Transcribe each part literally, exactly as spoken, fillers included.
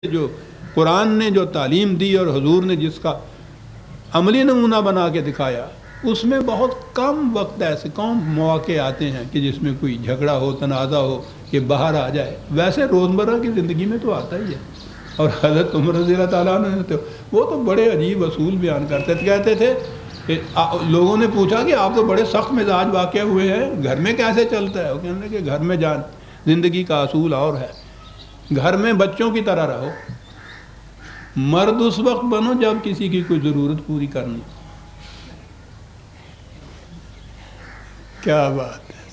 جو قرآن نے جو تعلیم دی اور حضور نے جس کا عملی نمونہ بنا کے دکھایا، اس میں بہت کم وقت ایسے کم مواقع آتے ہیں کہ جس میں کوئی جھگڑا ہو، تنازع ہو کہ باہر آ جائے۔ ویسے روزمرہ کی زندگی میں تو آتا ہی ہے۔ اور حضرت عمر رضی اللہ تعالیٰ عنہ نے تو وہ تو بڑے عجیب اصول بیان کرتے تھے، کہتے تھے کہ لوگوں نے پوچھا کہ آپ تو بڑے سخت مزاج واقع ہوئے ہیں، گھر میں کیسے چلتا ہے؟ وہ کہنے کہ گھر میں جان زندگی کا اصول اور ہے، گھر میں بچوں کی طرح رہو، مرد اس وقت بنو جب کسی کی کوئی ضرورت پوری کرنی۔ کیا بات ہے۔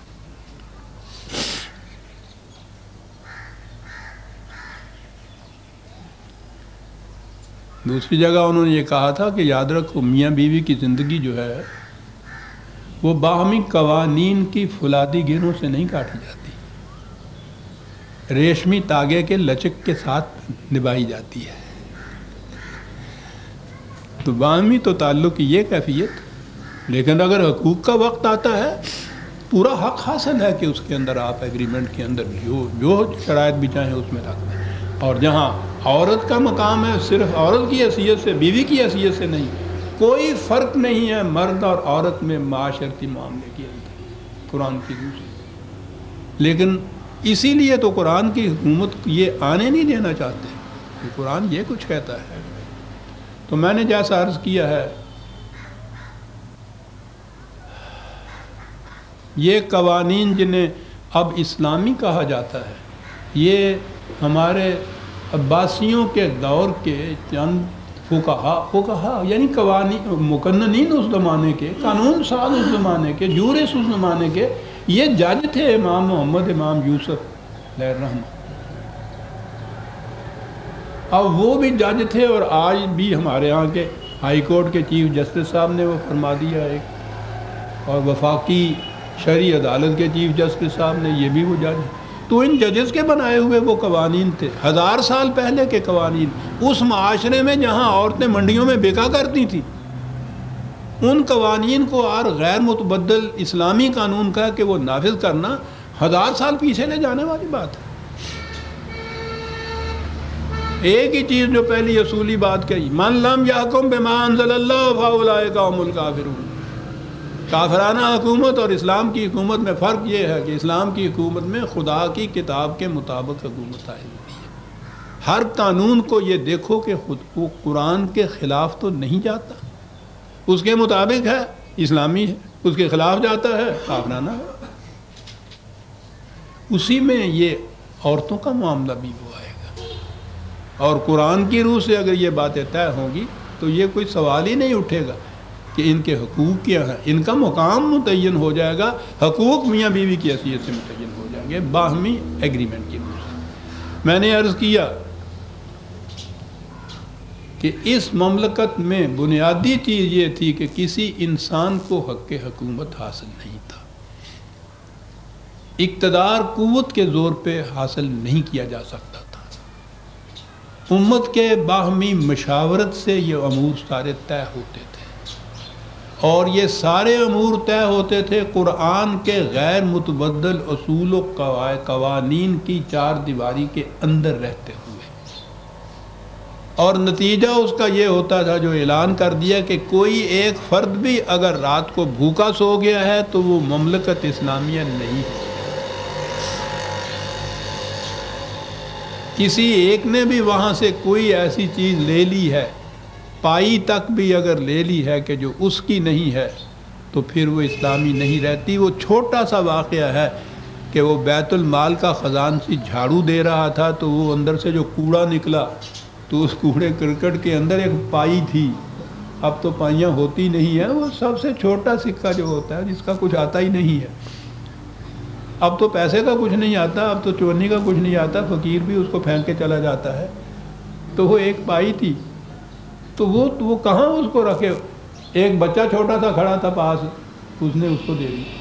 دوسری جگہ انہوں نے یہ کہا تھا کہ یاد رکھو میاں بیوی کی زندگی جو ہے وہ باہمی قوانین کی فولادی گروں سے نہیں کاٹی جاتی، ریشمی تاگے کے لچک کے ساتھ نبھائی جاتی ہے۔ تو باہمی تو تعلق کی یہ کیفیت، لیکن اگر حقوق کا وقت آتا ہے پورا حق حاصل ہے کہ اس کے اندر آپ ایگریمنٹ کے اندر جو جو شرائط بھی چاہیں اس میں رکھ دیں۔ اور جہاں عورت کا مقام ہے صرف عورت کی حیثیت سے، بیوی کی حیثیت سے نہیں، کوئی فرق نہیں ہے مرد اور عورت میں معاشرتی معاملے کے اندر قرآن کی روح سے۔ لیکن اسی لیے تو قرآن کی حکومت یہ آنے نہیں دینا چاہتے کہ قرآن یہ کچھ کہتا ہے۔ تو میں نے جیسا عرض کیا ہے، یہ قوانین جنہیں اب اسلامی کہا جاتا ہے، یہ ہمارے عباسیوں کے دور کے چند فقہا فقہا یعنی قوانین مقننین اس زمانے کے، قانون ساز اس زمانے کے، جورس اس زمانے کے، یہ جج تھے امام محمد امام یوسف علیہ الرحمہ۔ اب وہ بھی جج تھے اور آج بھی ہمارے ہاں کے ہائی کورٹ کے چیف جسٹس صاحب نے وہ فرما دیا ایک، اور وفاقی شرعی عدالت کے چیف جسٹس صاحب نے، یہ بھی وہ جج ہیں۔ تو ان ججز کے بنائے ہوئے وہ قوانین تھے، ہزار سال پہلے کے قوانین، اس معاشرے میں جہاں عورتیں منڈیوں میں بیکا کرتی تھیں، ان قوانین کو اور غیر متبدل اسلامی قانون کا کہ وہ نافذ کرنا ہزار سال پیچھے لے جانے والی بات ہے۔ ایک ہی چیز جو پہلی اصولی بات کہی، من لم یحکم بما انزل اللہ فاولئک هم الکافرون۔ کافرانہ حکومت اور اسلام کی حکومت میں فرق یہ ہے کہ اسلام کی حکومت میں خدا کی کتاب کے مطابق حکومت آئی ہوتی ہے۔ ہر قانون کو یہ دیکھو کہ خود وہ قرآن کے خلاف تو نہیں جاتا، اس کے مطابق ہے اسلامی ہے، اس کے خلاف جاتا ہے کافرانہ ہے۔ اسی میں یہ عورتوں کا معاملہ بھی وہ آئے گا، اور قرآن کی روح سے اگر یہ باتیں طے ہوں گی تو یہ کوئی سوال ہی نہیں اٹھے گا کہ ان کے حقوق کیا ہیں، ان کا مقام متعین ہو جائے گا، حقوق میاں بیوی کی حیثیت سے متعین ہو جائیں گے باہمی ایگریمنٹ کی روح سے۔ میں نے عرض کیا کہ اس مملکت میں بنیادی چیز یہ تھی کہ کسی انسان کو حق حکومت حاصل نہیں تھا، اقتدار قوت کے زور پہ حاصل نہیں کیا جا سکتا تھا، امت کے باہمی مشاورت سے یہ امور سارے طے ہوتے تھے، اور یہ سارے امور طے ہوتے تھے قرآن کے غیر متبدل اصول و قوانین کی چار دیواری کے اندر رہتے ہوئے۔ اور نتیجہ اس کا یہ ہوتا تھا جو اعلان کر دیا کہ کوئی ایک فرد بھی اگر رات کو بھوکا سو گیا ہے تو وہ مملکت اسلامیہ نہیں ہے۔ کسی ایک نے بھی وہاں سے کوئی ایسی چیز لے لی ہے، پائی تک بھی اگر لے لی ہے کہ جو اس کی نہیں ہے، تو پھر وہ اسلامی نہیں رہتی۔ وہ چھوٹا سا واقعہ ہے کہ وہ بیت المال کا خزانچی جھاڑو دے رہا تھا تو وہ اندر سے جو کوڑا نکلا تو اس کوڑے کرکٹ کے اندر ایک پائی تھی، اب تو پائیاں ہوتی نہیں ہیں، وہ سب سے چھوٹا سکہ جو ہوتا ہے جس کا کچھ آتا ہی نہیں ہے۔ اب تو پیسے کا کچھ نہیں آتا، اب تو چونی کا کچھ نہیں آتا، فقیر بھی اس کو پھینک کے چلا جاتا ہے۔ تو وہ ایک پائی تھی، تو وہ وہ کہاں اس کو رکھے، ایک بچہ چھوٹا سا کھڑا تھا پاس، اس نے اس کو دے دی۔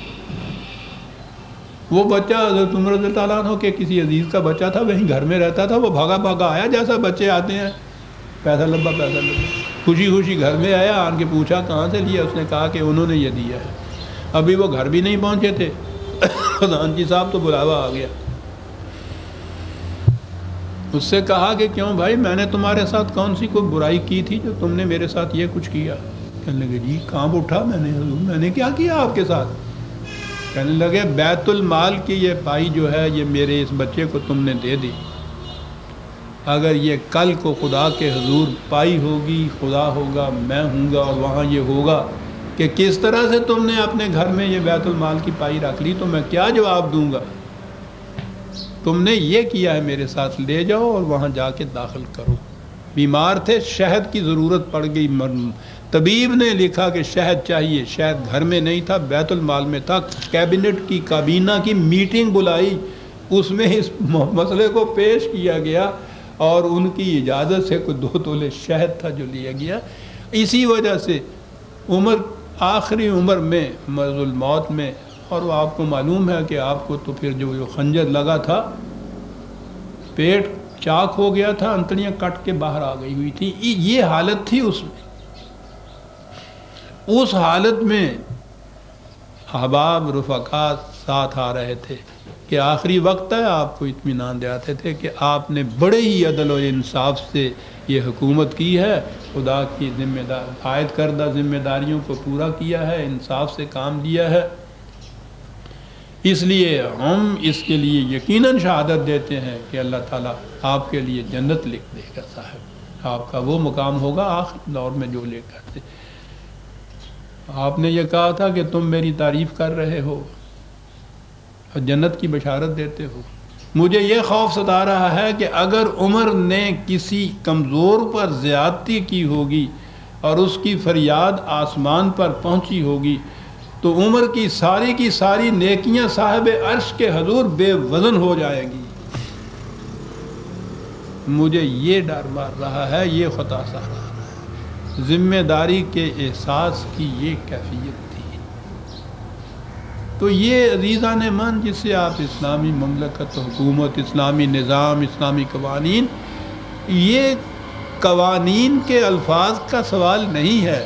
وہ بچہ حضرت عمر رضی اللہ عنہ کے کسی عزیز کا بچہ تھا، وہیں گھر میں رہتا تھا، وہ بھاگا بھاگا آیا جیسا بچے آتے ہیں، پیسہ لبا پیسہ لبا، خوشی خوشی گھر میں آیا، آن کے پوچھا کہاں سے لیا، اس نے کہا کہ انہوں نے یہ دیا ہے۔ ابھی وہ گھر بھی نہیں پہنچے تھے، خزانچی صاحب تو بلاوا آ گیا۔ اس سے کہا کہ کیوں بھائی، میں نے تمہارے ساتھ کون سی کوئی برائی کی تھی جو تم نے میرے ساتھ یہ کچھ کیا؟ کہنے لگے جی کام اٹھا میں نے حضور، میں نے کیا کیا آپ کے ساتھ؟ کہنے لگے بیت المال کی یہ پائی جو ہے یہ میرے اس بچے کو تم نے دے دی، اگر یہ کل کو خدا کے حضور پائی ہوگی، خدا ہوگا، میں ہوں گا، اور وہاں یہ ہوگا کہ کس طرح سے تم نے اپنے گھر میں یہ بیت المال کی پائی رکھ لی، تو میں کیا جواب دوں گا؟ تم نے یہ کیا ہے میرے ساتھ، لے جاؤ اور وہاں جا کے داخل کرو۔ بیمار تھے، شہد کی ضرورت پڑ گئی، طبیب نے لکھا کہ شہد چاہیے، شہد گھر میں نہیں تھا، بیت المال میں تھا، کیبنٹ کی کابینہ کی میٹنگ بلائی، اس میں اس مسئلے کو پیش کیا گیا اور ان کی اجازت سے کوئی دو تولے شہد تھا جو لیا گیا۔ اسی وجہ سے عمر آخری عمر میں مرض الموت میں، اور وہ آپ کو معلوم ہے کہ آپ کو تو پھر جو خنجر لگا تھا، پیٹ چاک ہو گیا تھا، انتڑیاں کٹ کے باہر آ گئی ہوئی تھی، یہ حالت تھی اس میں۔ اس حالت میں احباب رفقا ساتھ آ رہے تھے کہ آخری وقت ہے، آپ کو اطمینان دلاتے تھے کہ آپ نے بڑے ہی عدل و انصاف سے یہ حکومت کی ہے، خدا کی ذمہ دار عائد کردہ ذمہ داریوں کو پورا کیا ہے، انصاف سے کام لیا ہے، اس لیے ہم اس کے لیے یقیناً شہادت دیتے ہیں کہ اللہ تعالیٰ آپ کے لیے جنت لکھ دے گا صاحب، آپ کا وہ مقام ہوگا آخر دور میں جو لے کر دے۔ آپ نے یہ کہا تھا کہ تم میری تعریف کر رہے ہو اور جنت کی بشارت دیتے ہو، مجھے یہ خوف ستا رہا ہے کہ اگر عمر نے کسی کمزور پر زیادتی کی ہوگی اور اس کی فریاد آسمان پر پہنچی ہوگی تو عمر کی ساری کی ساری نیکیاں صاحب عرش کے حضور بے وزن ہو جائے گی۔ مجھے یہ ڈر مار رہا ہے، یہ خطا سا رہا ہے، ذمہ داری کے احساس کی یہ کیفیت تھی۔ تو یہ عزیزان من جس سے آپ اسلامی مملکت، حکومت، اسلامی نظام، اسلامی قوانین، یہ قوانین کے الفاظ کا سوال نہیں ہے،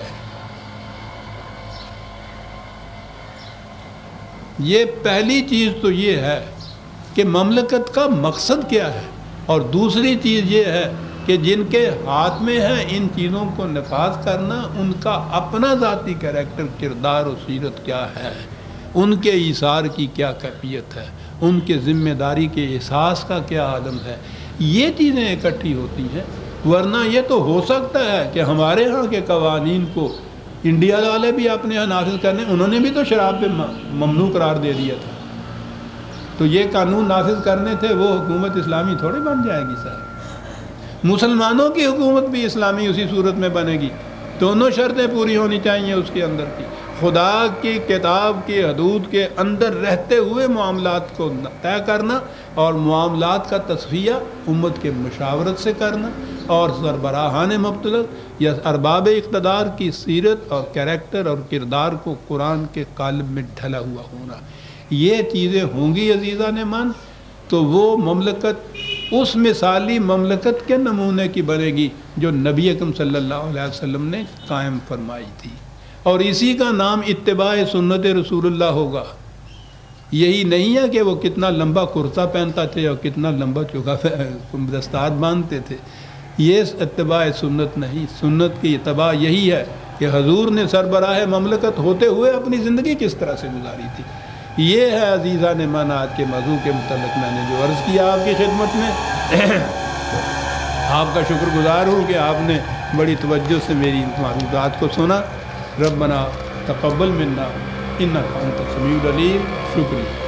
یہ پہلی چیز تو یہ ہے کہ مملکت کا مقصد کیا ہے، اور دوسری چیز یہ ہے کہ جن کے ہاتھ میں ہے ان چیزوں کو نفاذ کرنا، ان کا اپنا ذاتی کریکٹر، کردار و سیرت کیا ہے، ان کے ایثار کی کیا کیفیت ہے، ان کے ذمہ داری کے احساس کا کیا عالم ہے، یہ چیزیں اکٹھی ہوتی ہیں۔ ورنہ یہ تو ہو سکتا ہے کہ ہمارے ہاں کے قوانین کو انڈیا والے بھی اپنے یہاں نافذ کرنے، انہوں نے بھی تو شراب پہ ممنوع قرار دے دیا تھا، تو یہ قانون نافذ کرنے تھے، وہ حکومت اسلامی تھوڑی بن جائے گی صاحب۔ مسلمانوں کی حکومت بھی اسلامی اسی صورت میں بنے گی، دونوں شرطیں پوری ہونی چاہیے اس کے اندر کی، خدا کی کتاب کی حدود کے اندر رہتے ہوئے معاملات کو طے کرنا، اور معاملات کا تصفیہ امت کے مشاورت سے کرنا، اور سربراہان مبتلغ یا ارباب اقتدار کی سیرت اور کریکٹر اور کردار کو قرآن کے قالب میں ڈھلا ہوا ہونا، یہ چیزیں ہوں گی عزیزان من، تو وہ مملکت اس مثالی مملکت کے نمونے کی بنے گی جو نبی اکرم صلی اللہ علیہ وسلم نے قائم فرمائی تھی، اور اسی کا نام اتباع سنت رسول اللہ ہوگا۔ یہی نہیں ہے کہ وہ کتنا لمبا کرتا پہنتا تھے اور کتنا لمبا چوکا دستار باندھتے تھے، یہ اتباع سنت نہیں، سنت کی اتباع یہی ہے کہ حضور نے سربراہ مملکت ہوتے ہوئے اپنی زندگی کس طرح سے گزاری تھی۔ یہ ہے عزیزان من آج کے موضوع کے متعلق میں نے جو عرض کیا آپ کی خدمت میں۔ آپ کا شکر گزار ہوں کہ آپ نے بڑی توجہ سے میری معروضات کو سنا۔ ربنا تقبل منا انک انت السمیع العلیم۔ شکریہ۔